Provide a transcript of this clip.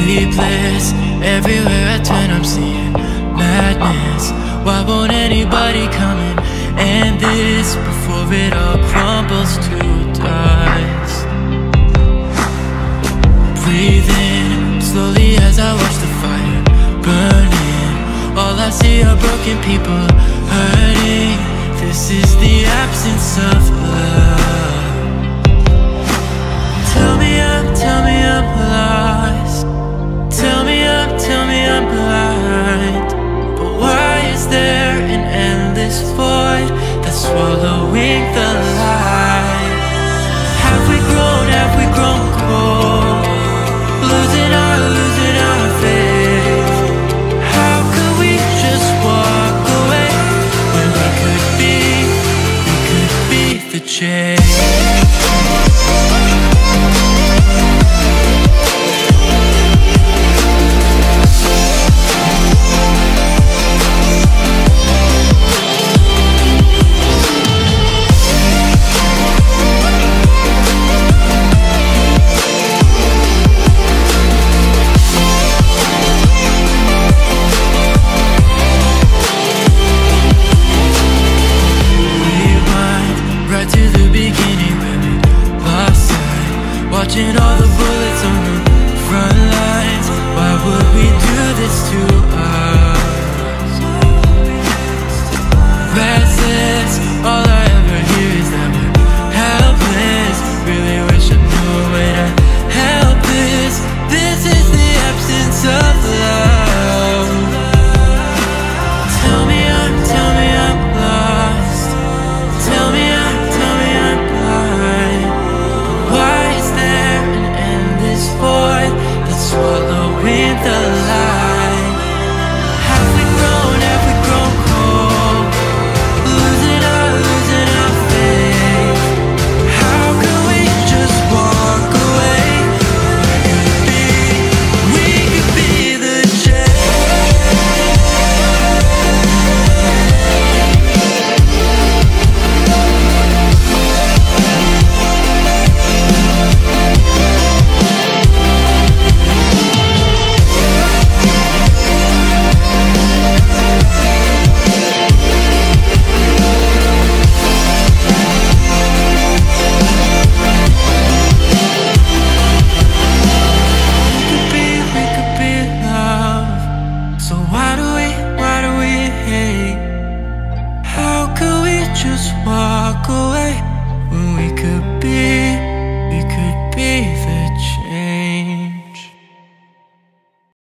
Sleepless, everywhere I turn I'm seeing madness. Why won't anybody come in end this before it all crumbles to dust? Breathing slowly as I watch the fire burning. All I see are broken people hurting. This is the absence of love. Tell me I'm lost. Tell me I'm blind. But why is there an endless void that's swallowing the light? Have we grown cold? Losing our faith. How could we just walk away when we could be the change? Watching all the bullets on the front lines. Why would we do this to us? Restless, all I ever hear is that we're helpless. Really wish I knew a way to help this. This is the absence of love. Tell me I'm lost. Tell me I'm blind. Why is there an endless void that's swallowing the light? Have we grown cold? Losing our faith. How can we just walk away? We could be the just walk away when we could be